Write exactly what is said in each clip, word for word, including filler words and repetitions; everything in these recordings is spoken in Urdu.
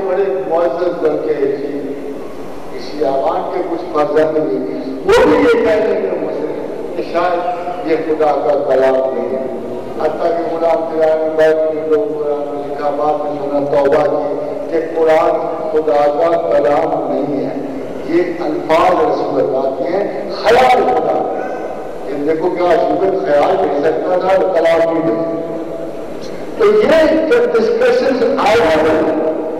بڑے معزز بلکہ اسی آبان کے کچھ فرزند بھی وہ بھی یہ کہتے ہیں مجھے کہ شاید یہ خدا کا کلام نہیں ہے. حتیٰ کہ غلام قرآن بیت میں لوگ قرآن میں لکھا بات میں سنا توبہ کی کہ قرآن خدا کا کلام نہیں ہے, یہ الفاظ رسول اللہ کے ہیں, خیال خدا ہے. ان دیکھو کیا شبت خیال نہیں سکتا تھا تو کلام نہیں دے. تو یہ جب ڈسکشنز آئے ہیں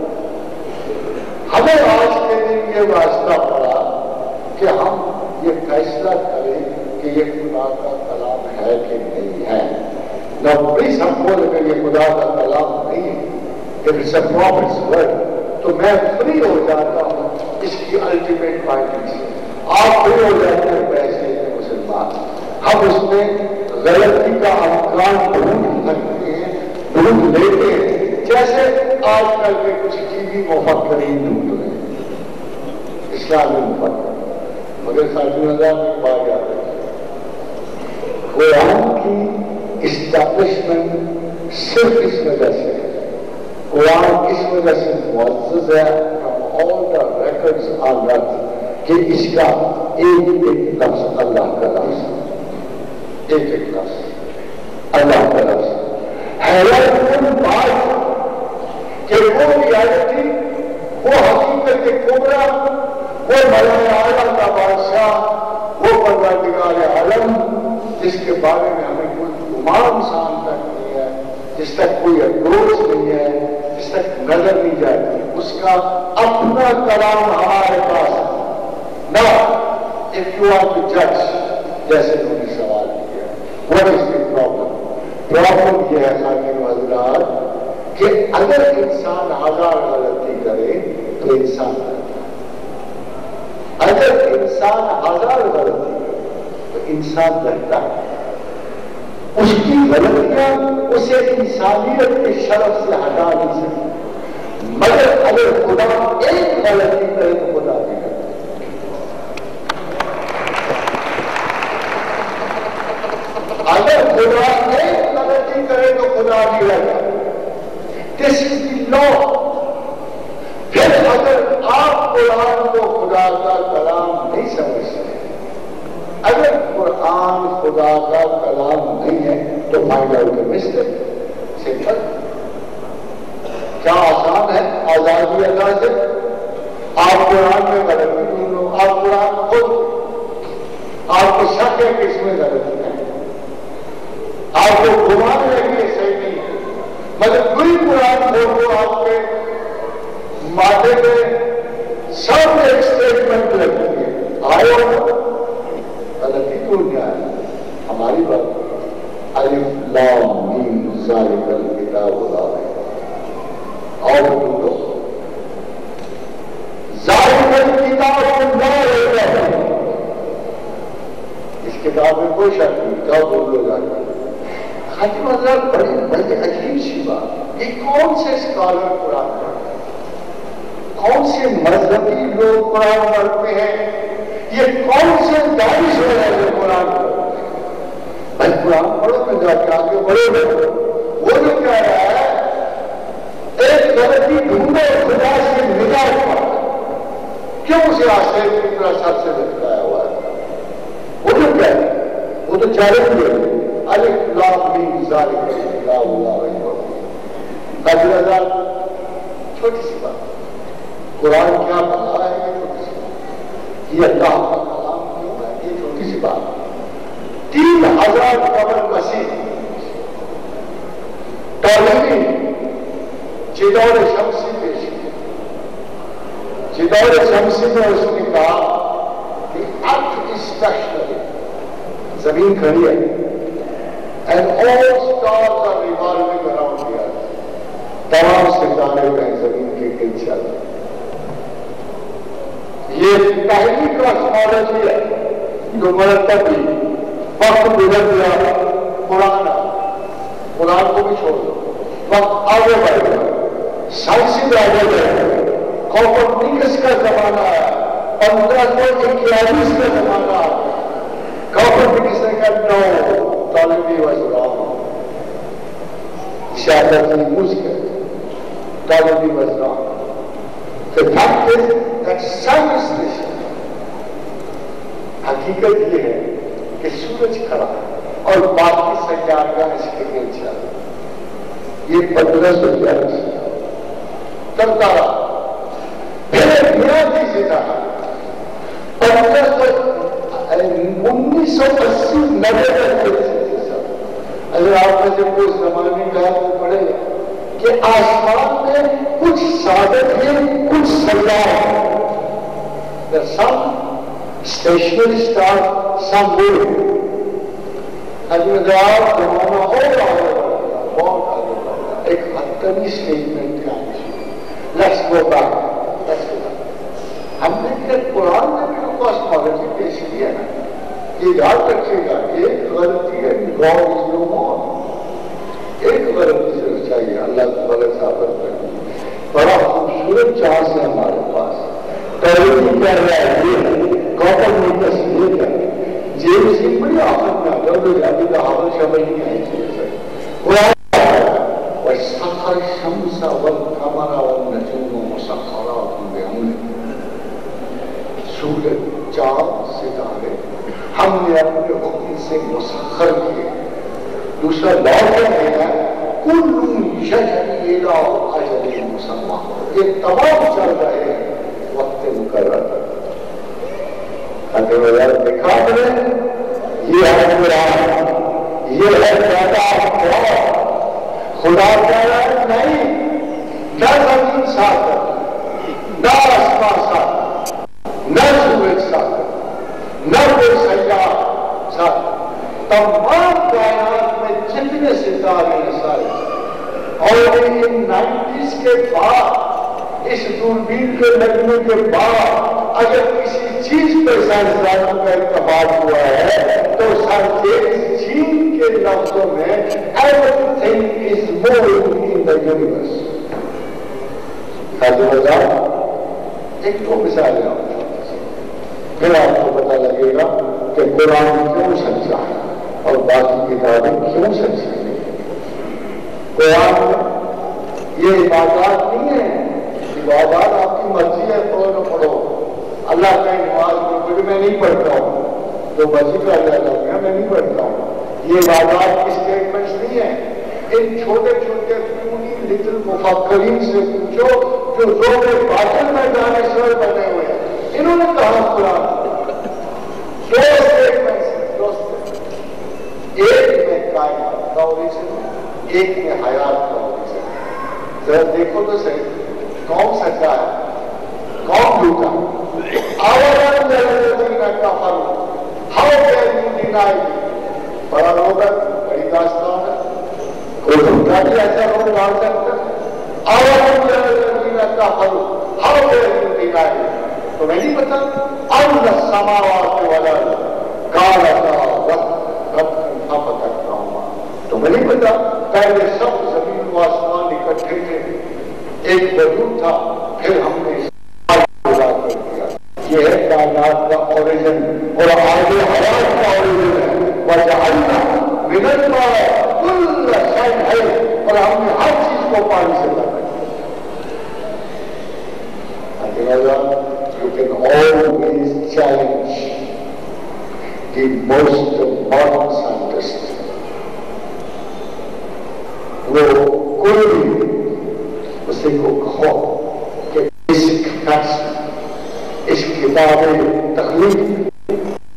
ہمیں آج کے دن یہ واسطہ پڑا کہ ہم یہ فیصلہ کریں کہ یہ خدا کا کلام ہے کہ نہیں ہے. نہ پلیز ہم بولے کہ یہ خدا کا کلام نہیں ہے, کہ اٹس اے پروفٹس ورڈ, تو میں فری ہو جاتا ہوں اس کی الٹیمیٹ فائنڈنگ سے. آپ فری ہو جاتے ہیں پیسے کے مسلمان. ہم اس میں غلطی کا امکان ڈھونڈ سکتے ہیں, ڈھونڈ لیتے ہیں, جیسے آج کل کے کچھ ٹی وی مفکرین ڈھونڈ رہے ہیں اسلامی مفکر. مگر خاتون اللہ میں بات یاد ہے قرآن کی اسٹیبلشمنٹ صرف اس وجہ سے, قرآن اس وجہ سے معزز ہے from all the records on that کہ اس کا ایک ایک لفظ اللہ کا لفظ, ایک ایک لفظ اللہ کا لفظ. حیرت بات کہ وہ ریالٹی, وہ حقیقت کبریٰ, وہ مولا عالم کا بادشاہ, وہ پروردگار عالم جس کے بارے میں ہمیں کوئی گمان شان تک نہیں ہے, جس تک کوئی اپروچ نہیں ہے, جس تک نظر نہیں جائے, اس کا اپنا کلام ہمارے پاس ہے. نہ if you are to judge, جیسے انہوں نے سوال کیا, what is the problem? Problem یہ ہے خاتون حضرات کہ اگر انسان ہزار غلطی کرے تو انسان اگر انسان ہزار غلطی کرے تو انسان رہتا ہے. اس کی غلطیاں اسے انسانیت کے شرف سے ہٹا نہیں سکتی, مگر اگر خدا ایک غلطی کرے تو خدا نہیں کرتا. اگر خدا ایک غلطی کرے تو خدا نہیں رہتا. دس از دی لا. پھر اگر آپ قرآن کو خدا کا کلام نہیں سمجھتے, اگر قرآن خدا کا کلام نہیں ہے تو find out a mistake. Simple, کیا آسان ہے آزادی اللہ سے. آپ قرآن میں غلطی ڈھونڈ لو, آپ قرآن خود, آپ کو شک ہے کہ اس میں غلطی ہے, آپ کو گمان ہے کہ یہ صحیح نہیں ہے, مگر کوئی قرآن کھول کو آپ کے مادے میں سب ایک اسٹیٹمنٹ لگتی ہے, آئے غلطی کیوں کیا ہے. ہماری بات الف لام میم ذالک الکتاب لا ریب اور ڈھونڈو ذالک الکتاب لا ریب, اس کتاب میں کوئی شک نہیں, کیا بول لو جا کر. خاتم حضرات بڑی بڑی عجیب سی بات, یہ کون سے اسکالر قرآن پڑھتے ہیں, کون سے مذہبی لوگ قرآن پڑھتے ہیں, یہ کون سے دانش ہو رہے ہیں قرآن پڑھتے ہیں. بھائی قرآن پڑھو میں جا کے آگے بڑھو بڑھو. وہ جو کہہ رہا ہے ایک غلطی ڈھونڈو خدا سے نجات پاؤ, کیوں اسے آسے کی طرح سب سے لٹکایا ہوا ہے. وہ جو کہہ رہا ہے وہ تو چیلنج ہے, الف لام میم ذالک الکتاب لا ریب. قدر ہزار چھوٹی سی بات, قرآن کیا بتا ہے یہ چھوٹی سی بات, یہ اللہ کا کلام کیوں ہے یہ چھوٹی سی بات. تین ہزار قبل مسیح ٹالمی چدور شمسی پیش کی, چدور شمسی میں اس نے کہا کہ ارتھ از اسٹیشنری, زمین کھڑی ہے, and all stars are revolving around the earth. تمام ستارے ہیں زمین کے گرد چل رہے ہیں. یہ پہلی کاسمالوجی ہے جو مرتب بھی وقت گزر گیا, قرآن قرآن کو بھی چھوڑ دو, وقت آگے بڑھ گیا, سائنسی آگے بڑھ گیا, کوپرنیکس کا زمانہ آیا, پندرہ سو اکیالیس کا زمانہ آیا. کوپرنیکس نے کہا نو, طالبی واز رانگ, شاید اپنی مشکل طالبی was wrong. The fact is that sun is risen. حقیقت یہ ہے کہ سورج کھڑا اور باقی سیارہ اس کے نیچے یہ پندرہ سو گیارہ چلتا رہا. پھر میرا زندہ پندرہ سو انیس سو اسی نبے تک. اگر آپ میں سے کوئی زمانے کا وہ پڑھے کہ آسمان میں کچھ ثابت ہے کچھ سجا ہے. The sun, stationary star, some move. حضرت آپ زمانہ ہو رہا ہے بہت آگے ایک حتمی اسٹیٹمنٹ کا let's go back let's go back. ہم نے پھر قرآن میں بھی کاسمولوجی پیش کی ہے نا. یہ یاد رکھیے گا ایک غلطی ہے God is no more. ایک غلطی ضرور چاہیے اللہ تعالیٰ ثابت کرے. بڑا خوبصورت چانس ہے ہمارے پاس. ترقی کر رہا ہے یہ گوتم بدھ کا سیدھے کر جیل سے بڑی آفت میں آتا ہے. ابھی تو حاضر شبہ نہیں آئی چیز ہے. وَسَخَّرَ الشَّمْسَ وَالْقَمَرَ وَالنَّجُومَ مُسَخَّرَاتٌ بِأَمْرِهِ. سورج چاند ستارے ہم نے اپنے حکم سے مسخر کیے. دوسرا لا کیا ہے کل یجری الی اجل مسمى. یہ تمام چل رہے ہیں وقت مقرر پر. اگر دیکھا کریں یہ ہے قرآن یہ ہے پیدا خدا. خدا کہہ رہا ہے نہیں نہ زمین ساتھ نہ آسمان ساتھ نہ سورج ساتھ نہ کوئی سیارہ ساتھ. تمام کائنات میں جتنے ستارے ہیں سارے اور ان نائنٹیز کے بعد اس دوربین کے لگنے کے بعد اگر کسی چیز پہ سائنسدانوں کا اتفاق ہوا ہے تو سائنس چین کے لفظوں میں everything is moving in the universe. حضرت حضرت ایک دو مثالیں آپ پھر آپ کو پتہ لگے گا کہ قرآن کیوں سچا ہے اور باقی کتابیں کیوں سچی ہیں. قرآن میں یہ عبادات نہیں ہے. عبادات آپ کی مرضی ہے پڑھو نہ پڑھو. اللہ کا نماز پڑھو میں نہیں پڑھتا ہوں جو مرضی کا اللہ کرتا ہے میں نہیں پڑھتا ہوں. یہ عبادات کی اسٹیٹمنٹس نہیں ہیں. ان چھوٹے چھوٹے پوری لٹل مفکرین سے پوچھو جو روز باطل میں دانشور بنے ہوئے ہیں. انہوں نے کہا قرآن دو اسٹیٹمنٹس دوست ایک میں کائنات کا اوریجن ایک میں حیات کا اوریجن. ذرا دیکھو تو صحیح کون سچا ہے کون جھوٹا. آوازن الذین کفروا ہاؤ کین یو ڈینائی. بڑا لوگ بڑی داستان ہے. کوئی جھوٹا بھی ایسا لوگ ڈال سکتا ہے. آوازن الذین کفروا ہاؤ کین یو ڈینائی. تو میں نہیں پتا ان السماوات والارض کانتا رتقا ففتقناہما. تو میں نہیں پتا پہلے سب زمین و آسمان اکٹھے تھے ایک وجود تھا پھر ہم نے جدا کر دیا. یہ ہے کائنات کا اوریجن اور آگے حیات کا اوریجن ہے. وجعلنا من الماء كل شيء حي اور ہم نے ہر چیز کو پانی سے بنا دیا. You can always challenge the most modern scientist. وہ کوئی بھی اسے کو کہو کہ اس اس کتاب تخلیق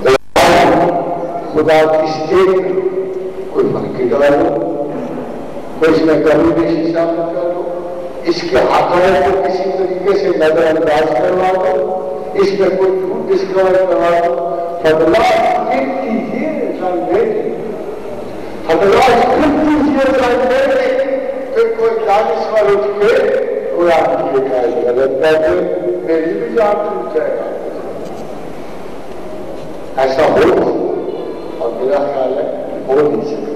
خدا کی اسٹیٹ کوئی فرقی ڈالو کوئی اس میں کمی بیشی شامل کرو. اس کے حقائق کو کسی طریقے سے نظر انداز کروا دو. اس میں کوئی جھوٹ ڈسکور کروا دو. فضلات ایٹی years I'm waiting. فضلات fifty years I'm waiting. پھر کوئی دانشور اٹھ کے قرآن کی ایک غلط ہے میری بھی جان ٹوٹ جائے گا. ایسا ہو اور میرا خیال ہے ہو نہیں سکے.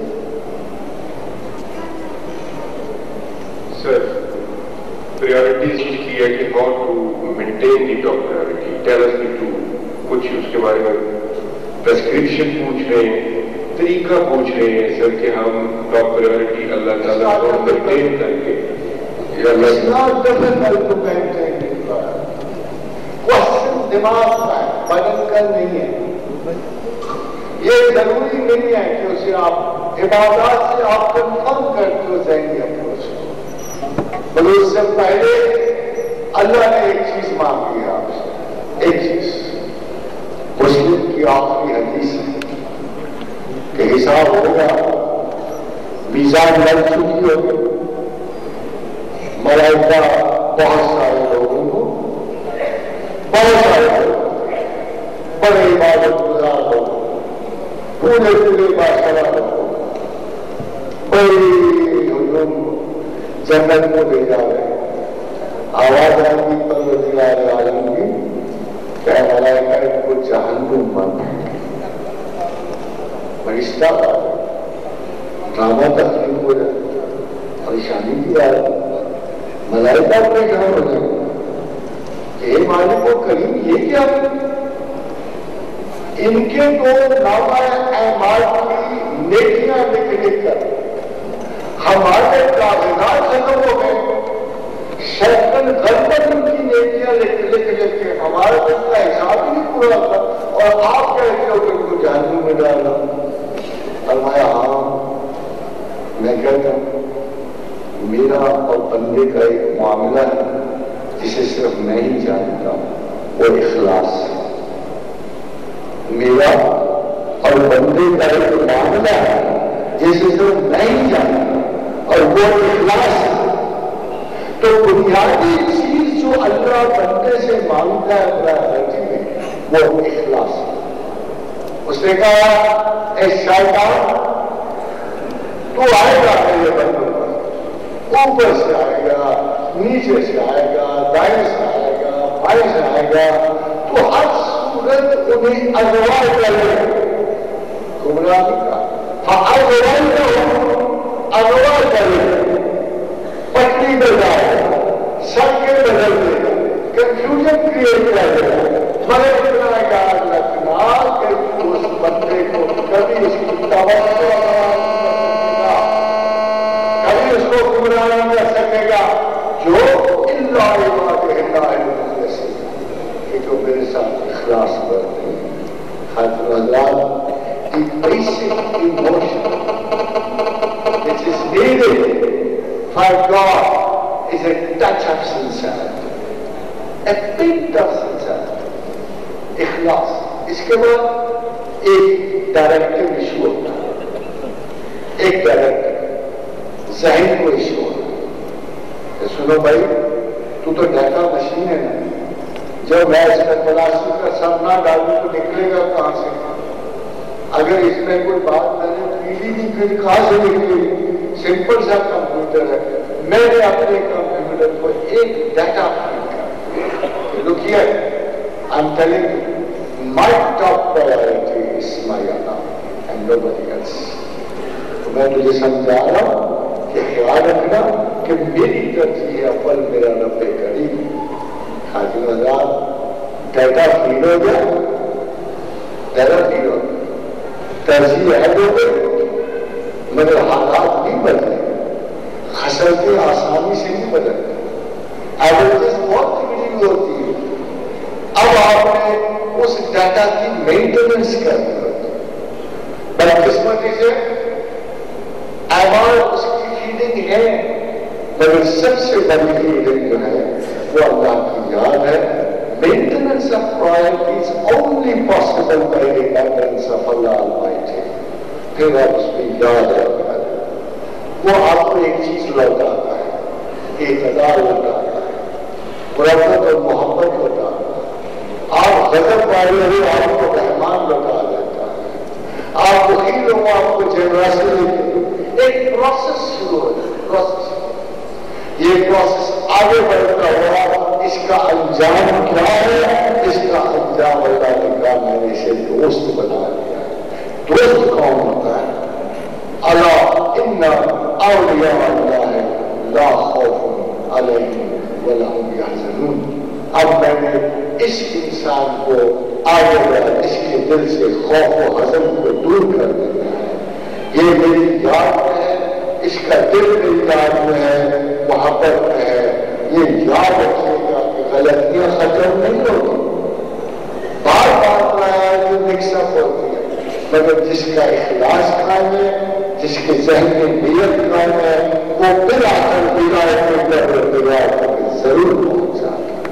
سر priorities کی ہے کہ how to maintain the top priority. Tell us the two. کچھ اس کے بارے میں prescription پوچھ رہے ہیں طریقہ پوچھ رہے ہیں سر کہ ہم top priority اللہ تعالیٰ کو maintain کر کے. It's not difficult to maintain it. دماغ کا ہے، بدن کا نہیں ہے۔ یہ ضروری نہیں ہے کہ اسے آپ عبادات سے آپ کنفرم کرتے ہو ذہنی اپروچ کو، بلکہ اس سے پہلے اللہ نے ایک چیز مانگی ہے آپ سے، ایک چیز مسلم کی آخری حدیث ہے کہ حساب ہوگا، میزان لگ چکی ہوگی، ملائکہ بہت سارے لوگوں کو، بہت سارے لوگ بڑے عبادت گزار لوگ، پورے پورے بادشاہ لوگ بڑی ہجوم جنت کو لے جا رہے، آواز آئے گی پروردگار عالم کی کہ ملائکہ ان کو جہنم مانگے، فرشتہ ڈرامہ تخلیق ہو جائے، پریشانی کی آ رہی، ملائکہ پریشان ہو جائے کہ اے مالک و کریم یہ کیا ہے؟ ان کے تو نامہ اعمال کی نیکیاں لکھ لکھ کر ہمارے کاغذات ختم ہو گئے، شیطان غلط ان کی نیکیاں لکھ لکھ لکھ کے ہمارا اس کا حساب ہی نہیں پورا ہوتا، اور آپ کہتے ہو کہ ان کو جہنم میں ڈالنا۔ فرمایا ہاں میں کہتا ہوں میرا اور بندے کا ایک معاملہ ہے جسے صرف میں ہی جانتا ہوں، وہ اخلاص ہے۔ میرا اور بندے کا ایک معاملہ ہے جسے صرف میں ہی جانتا، اور وہ اخلاص ہے۔ تو بنیادی چیز جو اللہ بندے سے مانگتا ہے پراورٹی میں، وہ اخلاص ہے۔ اس نے کہا اے شیطان تو آئے گا میرے بندوں پر، اوپر سے آئے گا، نیچے سے آئے گا، دائیں سے آئے گا، بائیں سے آئے گا، تو ہر صورت انہیں اغوا کرے، گمراہی کا اغوا کرے، پٹری بجائے، سڑکیں بدل دے، کنفیوژن کریٹ کر دے، مگر اتنا یاد رکھنا کہ اس بندے کو کبھی اس کی توجہ کبھی اس کو گمراہ نہیں کر سکے گا، جو اللہ اللہ المخلصین کہ جو میرے ساتھ اخلاص کرتے ہیں۔ خاطر حضرات the basic emotion which is needed for God is a touch of sincerity, a bit of sincerity, اخلاص۔ اس کے بعد ایک ڈائریکٹو ایشو ہوتا ہے، ایک ڈائریکٹو ذہن کو ایشو ہوتا ہے کہ سنو بھائی تو تو ڈیٹا مشین ہے نا، جب میں اس میں پلاسٹک کا سب نہ ڈالوں تو نکلے گا کہاں سے؟ اگر اس میں کوئی بات میں نے پیلی نہیں پھر کہاں سے نکلے؟ سمپل سا کمپیوٹر ہے، میں نے اپنے کمپیوٹر کو ایک ڈیٹا فیڈ کر look here I am telling you my top priority is my Allah and nobody else۔ تو میں تجھے سمجھا رہا ہوں کہ خیال رکھنا کہ میری ترجیح اول میرا رب کریم۔ حاجی آزاد ڈیٹا فیڈ ہو گیا، ڈیٹا فیڈ ہو گیا، ترجیح ہے ہو گئی، مگر حالات نہیں بدلے، خسرتیں آسانی سے نہیں بدلتے، ایوریجز بہت تکلیف ہوتی ہے۔ اب آپ نے اس ڈیٹا کی مینٹیننس کرنی ہوتی ہے، بدقسمتی سے اعمال اس کی فیڈنگ ہے، مگر سب سے بڑی فیڈنگ جو ہے وہ اللہ کی یاد ہے۔ Maintenance of priorities only possible by remembrance of Allah almighty. پھر آپ اس میں یاد رکھتا ہے، وہ آپ کو ایک چیز لوٹاتا ہے، اعتدال لوٹاتا ہے، محبت اور محبت لوٹاتا ہے۔ آپ غضب والے ہو آپ کو رحمان لوٹا دیتا ہے، آپ بخیل ہو آپ کو جنراسٹی دیتے، ایک پروسیس شروع ہو جائے، پروسیس۔ یہ پروسیس آگے بڑھتا ہوا، اس کا انجام کیا ہے؟ اس کا انجام اللہ نے کہا میں نے اسے دوست بنا دیا۔ دوست کون ہوتا ہے؟ اللہ ان اولیاء اللہ لا خوف علیہم ولا هم یحزنون۔ اب میں نے اس انسان کو آگے بڑھا، اس کے دل سے خوف و حزن کو دور کر دینا ہے۔ یہ میری یاد میں ہے، اس کا دل میری یاد میں ہے، محبت میں ہے۔ یہ یاد رکھیے گا کہ غلطیاں ختم نہیں ہوگی، ذہن میں نیت قائم ہے وہ بلا کر ہدایت میں ضرور ضرور پہنچا.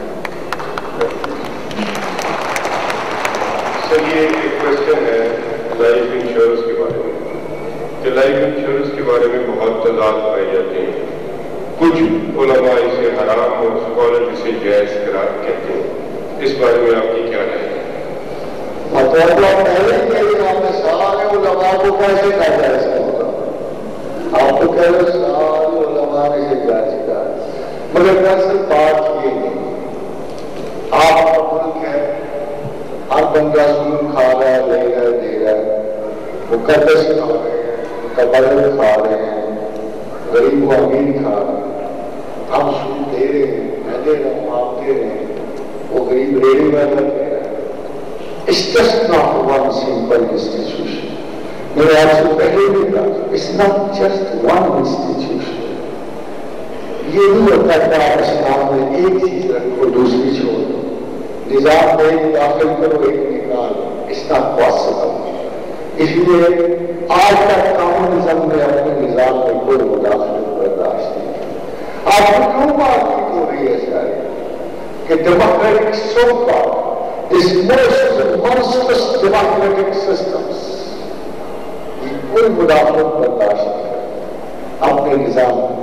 سر یہ ایک کوشچن ہے لائف انشورنس کے بارے میں کہ لائف انشورنس کے بارے میں بہت تضاد پائے جاتے ہیں. کچھ علماء اسے حرام اور اسکالر اسے جائز قرار کہتے ہیں. اس بارے میں آپ کی کیا رائے ہے؟ مطلب پہلے کہ آپ نے سارے علماء کو کیسے کہا جائے اس ہوگا؟ آپ تو کہہ رہے سارے علماء نے اسے جائز کہا مگر دراصل بات یہ نہیں. آپ کا ملک ہے ہر بندہ سود کھا رہا ہے لے رہا ہے دے رہا ہے مقدس کھا رہے ہیں قبر کھا رہے ہیں غریب و امیر کھا رہے ہیں. ہم سود دے رہے ہیں میں دے رہا ہوں آپ دے رہے ہیں وہ غریب ریڑھی والا دے رہا ہے. It's just not one simple institution. میں نے آپ سے پہلے بھی کہا it's not just one institution. یہ نہیں ہوتا کہ آپ اسلام میں ایک چیز رکھو دوسری چھوڑ دو نظام میں ایک داخل کرو ایک نکالو. It's not possible. اس لیے آج تک کمیونزم نے اپنے نظام میں کوئی مداخلت برداشت نہیں کی. آپ کو کیوں بات کی ہو رہی ہے سارے کہ ڈیموکریٹک سو کا اس موسٹ monstrous democratic systems یہ کوئی مداخلت برداشت نہیں کرتے اپنے نظام میں.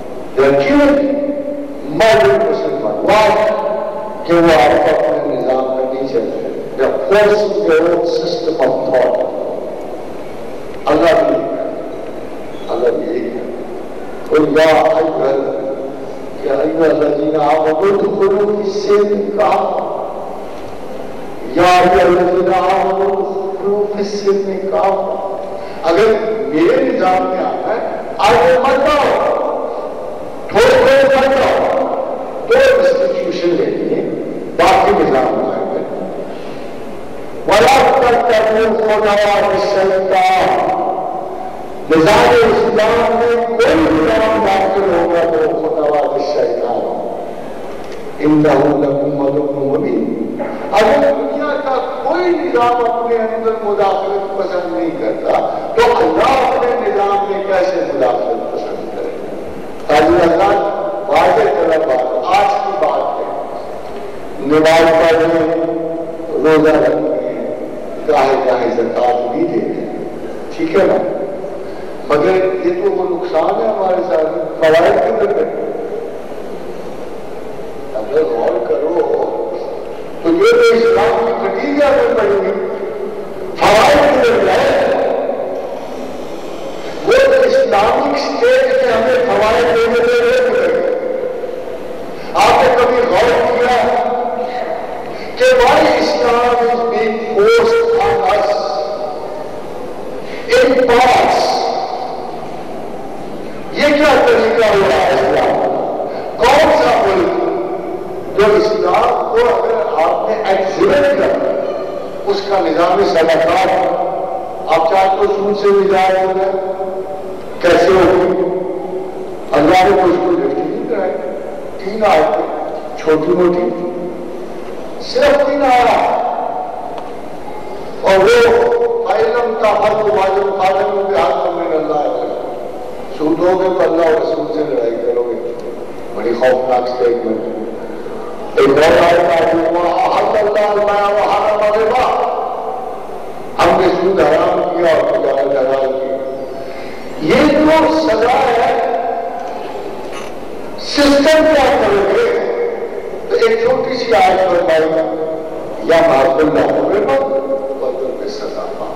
ماڈرن مسلمان واحد کہ وہ آپ کو اپنے نظام میں نہیں چلتے. They are forcing their own system of thought. اللہ بھی اللہ بھی ایک ہے اور یا ایوہ یا ایوہ الذین آمنوا ادخلوا فی السلم کافہ یا ایوہ الذین آمنوا ادخلوا فی السلم کافہ. اگر میرے نظام میں آتا ہے آگے مت جاؤ تھوڑے تھوڑے مت جاؤ تو انسٹیٹیوشن لے لیے باقی نظام میں آئے گئے. وَلَا تَتَّبِعُوا خُطُوَاتِ الشَّيْطَانِ نظام اسلام میں کوئی نظام داخل ہوگا تو خطوات الشیطان انہو لکم عدو مبین. اگر دنیا کا کوئی نظام اپنے اندر مداخلت پسند نہیں کرتا تو اللہ اپنے نظام میں کیسے مداخلت پسند کرے گا؟ تاکہ اللہ واضح طرح بات آج کی بات ہے نماز پڑھنے روزہ رکھنے گاہے گاہے زکات بھی دینے ٹھیک ہے نا مگر یہ تو وہ نقصان ہے ہمارے ساتھ فوائد کدھر کریں. اگر غور کرو تو یہ تو اسلام کی کٹیجہ میں پڑیں گی فوائد کدھر جائے. وہ تو اسلامک اسٹیٹ کے ہمیں فوائد دینے دے رہے پڑے. آپ نے کبھی غور کیا کہ why Islam is being forced on us in parts. یہ کیا طریقہ ہو رہا ہے اسلام کا؟ کون سا ملک جو اسلام کو اگر آپ نے ایکزیبٹ کرنا اس کا نظام صدقات آپ چاہتے ہو سود سے نجات ہو گیا کیسے ہوگی؟ اللہ نے کچھ کو لفٹ نہیں کرائی. تین آیتیں چھوٹی موٹی صرف تین آیا اور وہ علم کا حق واجب خادم کے حق میں اللہ ہے. سود ہوگے تو اللہ اور رسول سے لڑائی کرو گے بڑی خوفناک اسٹیٹمنٹ. ایک اور آیت آئی وَأَحَلَّ اللَّهُ الْبَيْعَ وَحَرَّمَ الرِّبَا ہم نے سود حرام کیا اور تجارت حلال کی. یہ جو سزا ہے سسٹم کیا کرو گے تو ایک چھوٹی سی آیت فرمائی یا معاذ اللہ الربا بدل میں سزا پاؤ.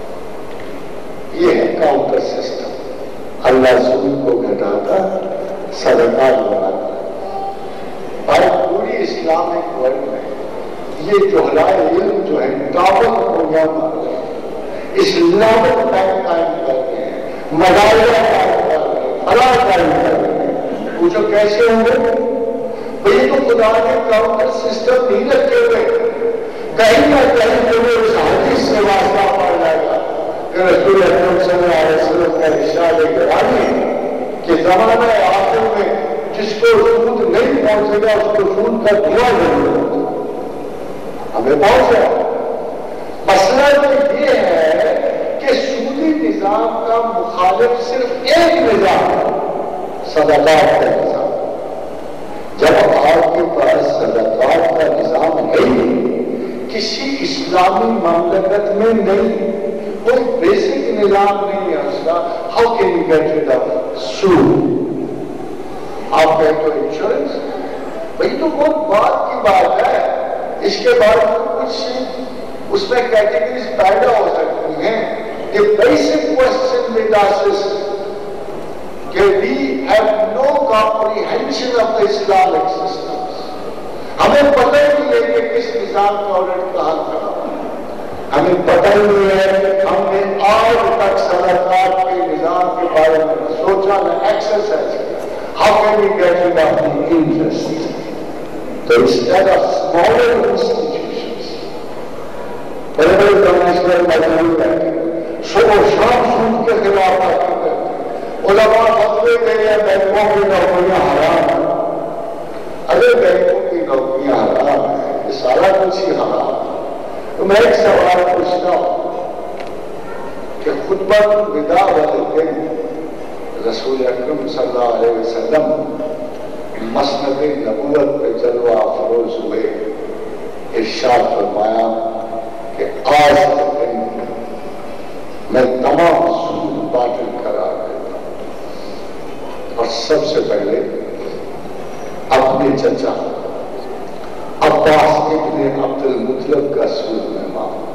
یہ ہے کاؤنٹر سسٹم. اللہ سود کو گھٹاتا صدقات بناتا. اور پوری اسلامک ورلڈ میں یہ جوہلائے علم جو ہے دعوت کو یا اسلامک ٹائم قائم کرتے ہیں مدارہ قائم کرتے ہیں فلاح قائم کرتے ہیں. پوچھو کیسے ہوں گے؟ بھئی تو خدا نے کاؤنٹر سسٹم نہیں رکھے ہوئے. کہیں نہ کہیں جو وہ اس حدیث سے واسطہ پڑ جائے گا کہ رسول اکرم صلی اللہ علیہ وسلم کا ارشاد کرانی کہ زمانہ آخر میں جس کو سود نہیں پہنچے گا اس کو سود کا دھواں نہیں ہوگا. ہمیں پہنچا. مسئلہ تو یہ ہے کہ سودی نظام نظام کا مخالف صرف ایک نظام ہے، صدقات کا نظام۔ جب آپ کے پاس صدقات کا نظام ہے کسی اسلامی مملکت میں نہیں، کوئی بیسک نظام نہیں ہے اس کا، how can you get rid of سود؟ آپ کہیں تو انشورنس، بھائی تو بہت بات کی بات ہے، اس کے بعد کچھ اس میں کیٹیگریز پیدا ہو سکتی ہیں۔ The basic question with us is کہ we have no comprehension of the Islamic systems۔ ہمیں پتہ ہی نہیں ہے کہ کس نظام کا آڈٹ کہاں کھڑا ہے، ہمیں پتہ ہی نہیں ہے، ہم نے آج تک صدقات کے نظام کے بارے میں سوچا نہ ایکسرسائز کیا۔ How can we get rid of the interest؟ تو instead of smaller institutions، بڑے بڑے انٹرنیشنل مجموعے بیٹھے صبح و شام سود کے خلاف باتیں کرتے، علماء فتوے دے رہے ہیں بینکوں کی نوکریاں حرام ہیں۔ اگر بینکوں کی نوکریاں حرام ہیں، یہ سارا کچھ ہی حرام ہے، تو میں ایک سوال پوچھتا ہوں کہ خطبہ الوداع والے دن رسول اکرم صلی اللہ علیہ وسلم مسند نبوت پہ جلوہ افروز ہوئے، ارشاد فرمایا کہ آج کے دن میں تمام سود باطل قرار دیتا ہوں، اور سب سے پہلے اپنے چچا عباس ابن عبد المطلب کا سود میں مانگوں۔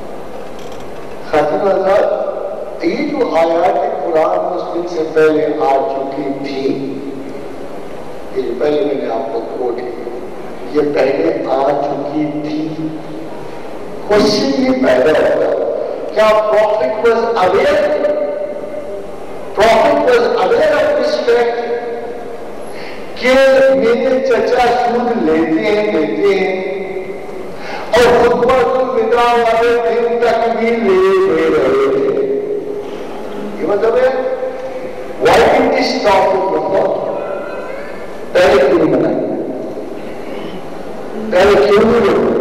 خاتون حضرات، یہ جو آیات قرآن اس دن سے پہلے آ چکی تھی، یہ جو پہلے میں نے آپ کو کوٹ کی، یہ پہلے آ چکی تھی۔ کوشچن یہ پیدا ہوتا ہے کیا profit was aware profit was aware of this fact کہ میرے چچا سود لیتے ہیں دیتے ہیں اور خطبہ الوداع والے دن تک بھی لے دے رہے تھے؟ یہ مطلب ہے why did this stop it before؟ پہلے کیوں نہیں بنائی؟ پہلے کیوں نہیں بنائی؟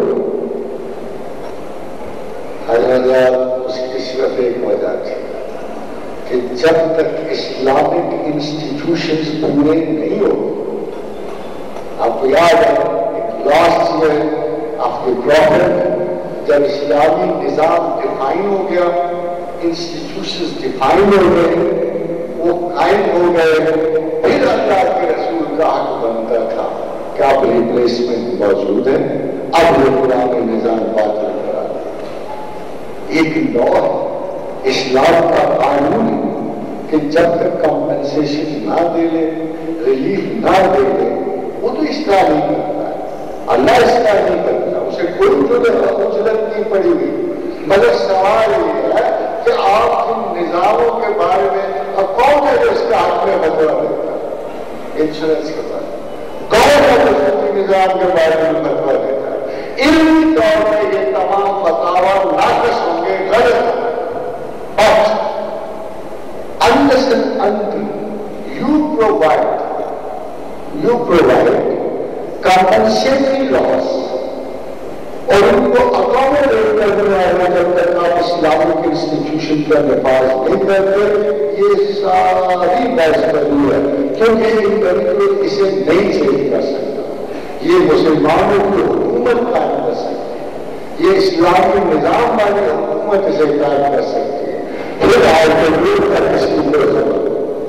حضرت اس کی صرف ایک وجہ تھی کہ جب تک اسلامک انسٹیٹیوشنز پورے نہیں ہو، آپ کو یاد ہے last year of the profit جب اسلامی نظام ڈیفائن ہو گیا، انسٹیٹیوشنز ڈیفائن ہو گئے، وہ قائم ہو گئے، پھر اللہ کے رسول کا حق بنتا تھا کہ اب ریپلیسمنٹ موجود ہے، اب یہ پرانے نظام باطل کرا دیں۔ ایک لا ہے، اسلام کا قانون ہے کہ جب تک کمپنسیشن نہ دے لے، ریلیف نہ دے لے، وہ تو اصلاح نہیں کرتا ہے، اللہ اصلاح نہیں کرتا، اسے کوئی جو اجرت نہیں پڑی ہوئی۔ مگر سوال یہ ہے کہ آپ ان نظاموں کے بارے میں اب کون ہے جو اس کا حق میں فتویٰ دیتا ہے؟ انشورنس کے بارے میں کون ہے جو سودی نظام کے بارے میں فتویٰ دیتا ہے؟ علمی طور پہ یہ تمام فتاویٰ ناقص ہوں گے، غلط ہوں گے، but unless and until you provide you provide compensatory laws اور ان کو اکاموڈیٹ کرنے والا جب تک آپ اسلامک انسٹیٹیوشن کا نفاذ نہیں کرتے، یہ ساری بحث کرنی ہے، کیونکہ ان طریقے اسے نہیں چینج کر سکتا۔ یہ مسلمانوں کی حکومت قائم کر سکتی ہے، یہ اسلامی نظام والی حکومت اسے قائم کر سکتی ہے، پھر آئے تو کر اس کی کوئی خبر۔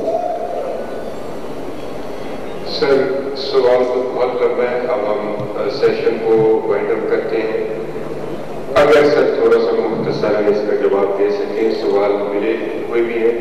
سر سوال تو بہت لمبا ہے، اب ہم سیشن کو وائنڈ اپ کرتے ہیں۔ اگر سر تھوڑا سا مختصر اس کا جواب دے سکیں، سوال ملے کوئی بھی ہے؟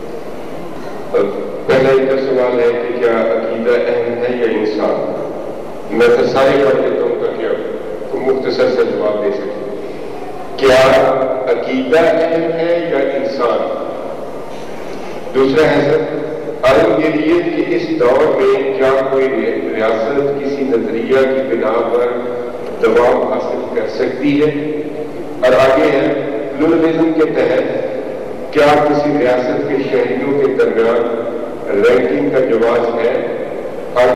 پہلا ایک سوال ہے کہ کیا عقیدہ اہم ہے یا انسان؟ میں تو سارے پڑھ لیتا ہوں تاکہ آپ کو مختصر سے جواب دے سکیں۔ کیا عقیدہ اہم ہے یا انسان؟ دوسرا ہے سر عالمگیریت کے اس دور میں کیا کوئی ریاست کسی نظریہ کی بنا پر دوام حاصل کر سکتی ہے؟ اور آگے ہے پلورلزم کے تحت کیا کسی ریاست کے شہریوں کے درمیان رینکنگ کا جواز ہے؟